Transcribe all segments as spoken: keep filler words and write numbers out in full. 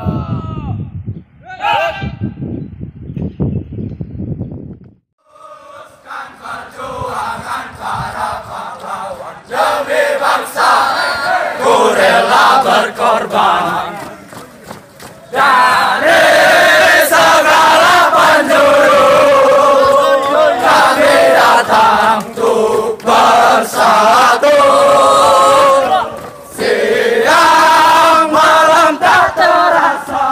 Berkorban dari segala penjuru, kami datang untuk bersatu. Siang malam tak terasa,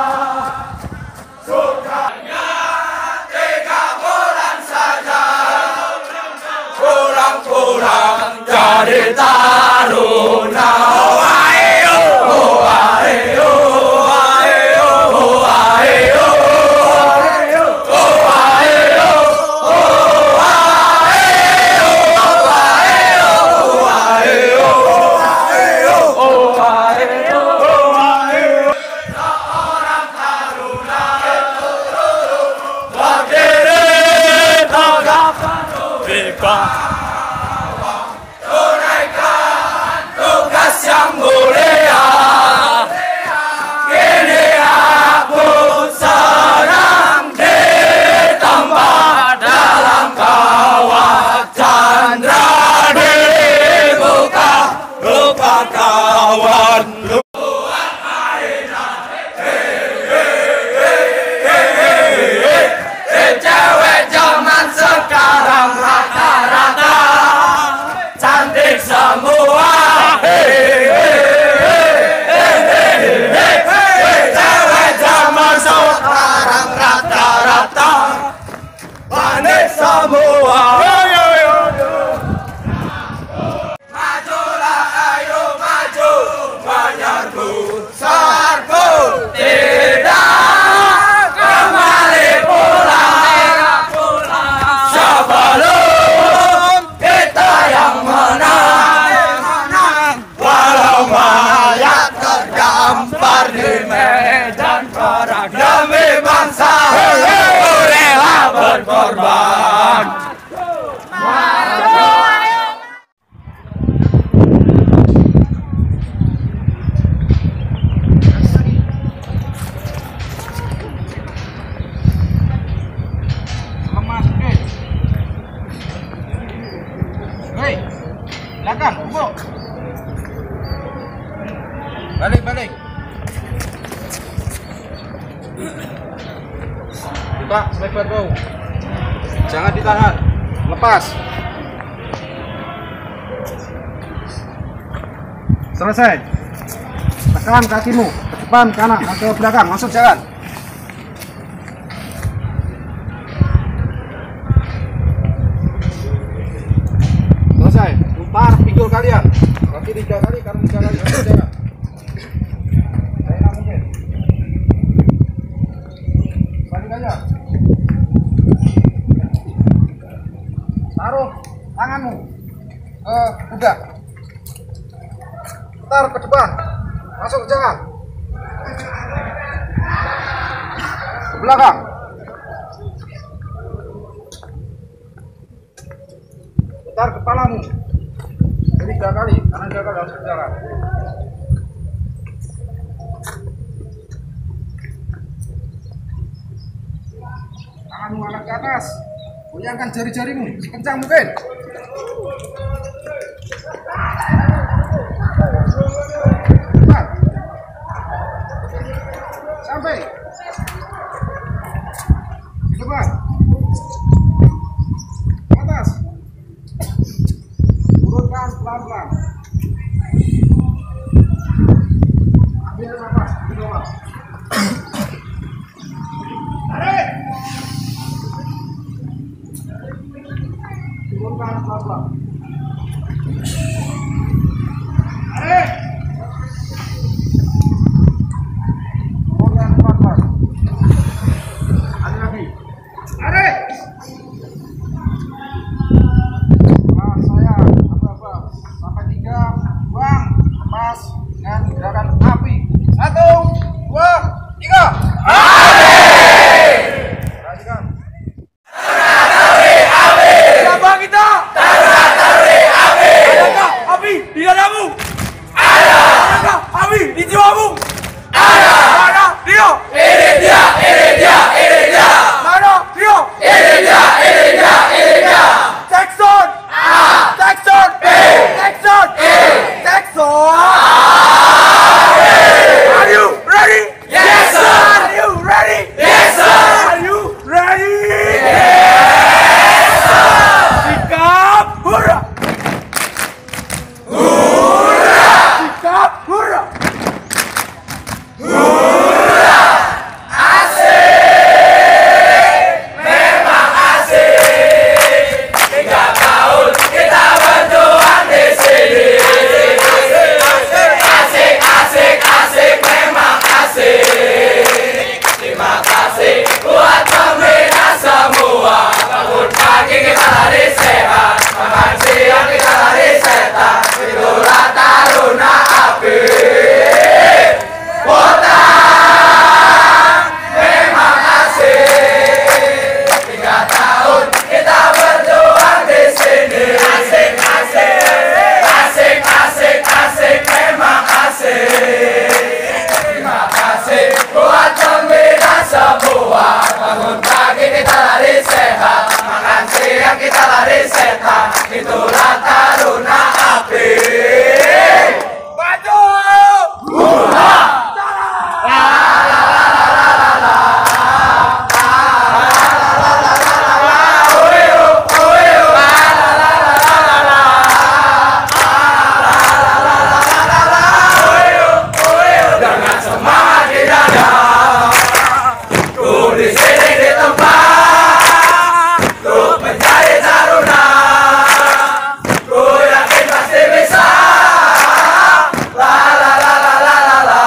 sukanya tiga bulan saja, kurang-kurang jadi taruna. Tunaikan tugas yang mulia. Kini aku sedang ditempa dalam kawat candra, dibuka lupa kawan. Cewek zaman sekarang rata-rata cantik semua. Cewek zaman sekarang rata-rata manis semua. Majulah ayo maju, menyerbu serbu, tidak kembali pulang sebelum kita yang menang. Walau mayat terdampar di medan perang, demi bangsa rela berkorban. Hei, belakang, tunggu. Balik, balik. Buka, selebar bau. Jangan ditahan. Lepas. Selesai. Tekan kakimu ke depan, kanan, ke belakang, masuk jalan. Selesai. Putar pinggul kalian. Kaki tiga kali, kanan tiga kali, masuk jalan. Saya mungkin. Balik aja. Taruh tanganmu ke kuda. Putar ke depan, masuk jalan. Ke belakang. Putar kepalamu tiga kali, kanan tiga kali, masuk jalan. Tanganmu angkat ke atas, goyangkan jari-jarimu sekencang mungkin. Cepat. Sampai. Cepat. Atas. Turunkan pelan-pelan. Ambil nafas di bawah. Tarik. Turunkan pelan-pelan. Tarik. Turunkan pelan-pelan. kita lari setan, itulah Taruna Api. Maju! Hurra! Dengan semangat di dada, ku di sini di tempat untuk mencari Taruna. Ku yakin pasti bisa. La la la la la la la.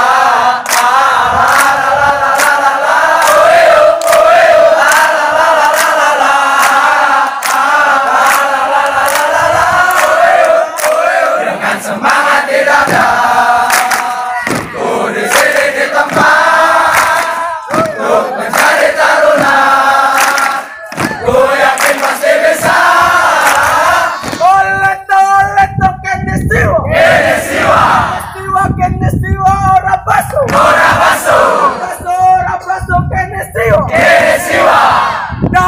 Dengan semangat di dada, ku di sini di tempat untuk mencari Taruna. Ku yakin pasti bisa. Oleto, oleto, kene siwa, Kene siwa, siwa, kene siwa, ora baso, ora baso, baso, ora baso, kene siwa. kene siwa, No!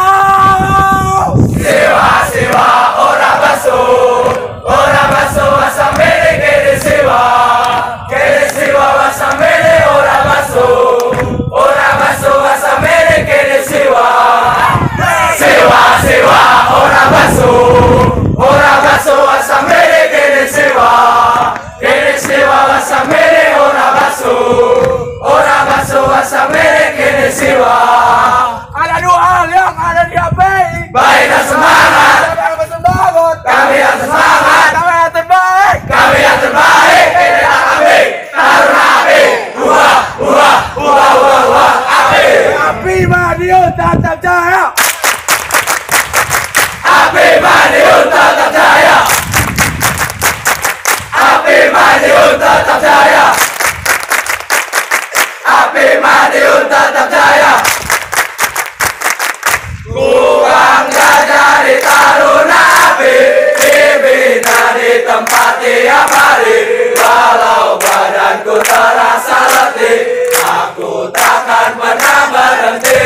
siwa siwa, ora baso, ora baso, wasamene kene siwa, kene siwa, wasamene ora baso, ora baso, wasamene kene siwa, siwa siwa, ora baso, ora baso, wasamene kene siwa, kene siwa, wasamene ora baso, ora baso, wasamene kene siwa. Ada dua hal yang ada di H P I. Baik dan semangat, Kami yang bersemangat, kami yang semangat, kami yang terbaik. kami yang terbaik, inilah kami, Taruna Api, Uha, uha, uha, uha, uha, Api, Api Madiun tetap jaya. Api Madiun tetap jaya, Api Madiun tetap jaya, Api Madiun tetap jaya. Ku bangga jadi Taruna Api, dibina di tempat tiap hari. Walau badanku terasa letih, aku takkan pernah berhenti.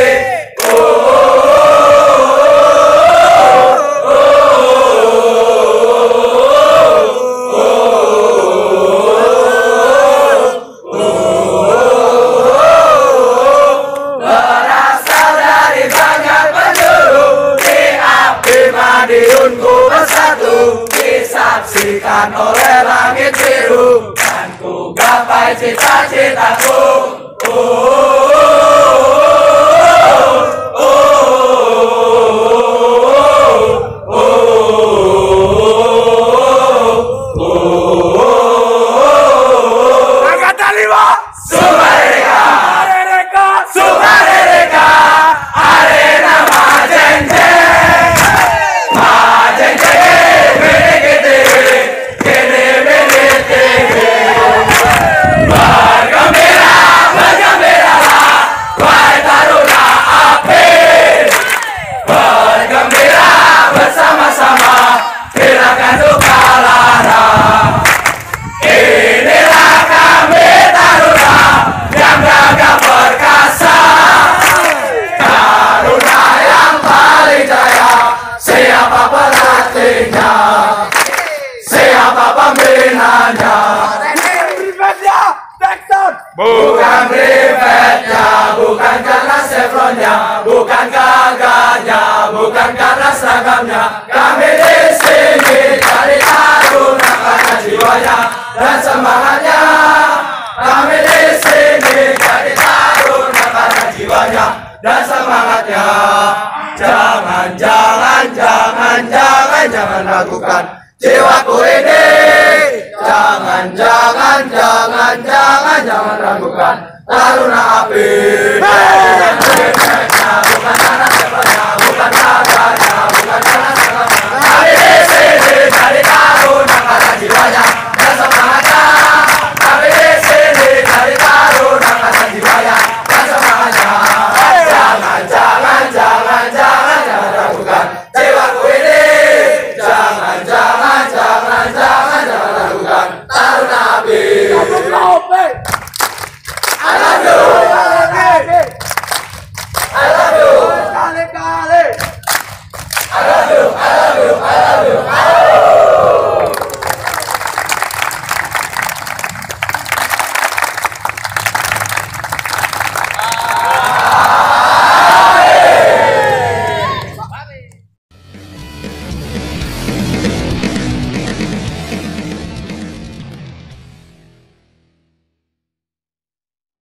Berasal dari banyak penjuru, di Api Madiun ku bersatu, disaksikan oleh langit biru, dan ku gapai cita-citaku. Angkatan lima. Sukareka, Mereka. Sukareka, arena majeng jeng, majeng jeng, mene kete, kene mene kete. Bergembira, bergembiralah, wahai Taruna Api. Bergembira bersama-sama, hilangkan duka lara. Inilah kami Taruna yang gagah perkasa, Taruna yang paling jaya. Siapa pelatihnya, siapa pembinanya? Pribadinya, Jackson. Bukan privetnya, bukan karena chevronnya, bukan gagahnya, bukan karena seragamnya. Kami di sini cari Taruna karena jiwanya dan semangatnya. Kami di sini cari Taruna karena jiwanya dan semangatnya. Jangan, jangan, jangan, jangan, jangan ragukan jiwaku ini. Jangan, jangan, jangan, jangan, jangan ragukan Taruna Api.